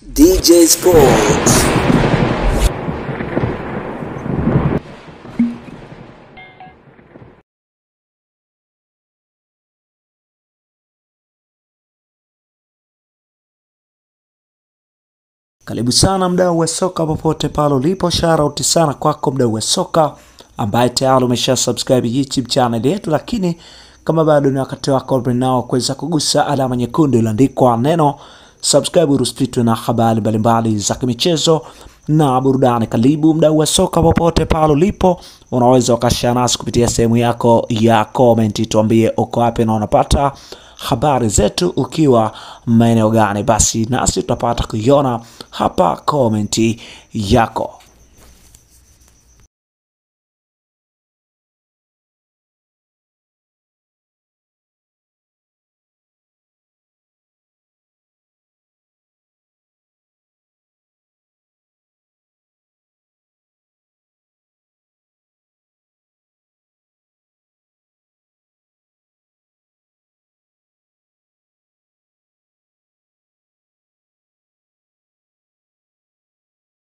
DJ Sports. Karibu sana mdau wa soka popote pale ulipo, shout sana kwako mdau wa soka ambaye tayari umesha subscribe YouTube channel yetu, lakini kama bado ni wakati wako nao kuweza kugusa alama nyekundu iliyoandikwa neno subscribe urusititwe na habari mbalimbali za michezo na burudani. Karibu mdau wa soka popote pale ulipo, unaweza ukashare nasi kupitia sehemu yako ya comment, tuambie uko wapi na unapata habari zetu ukiwa maeneo gani, basi nasi tutapata kuiona hapa comment yako.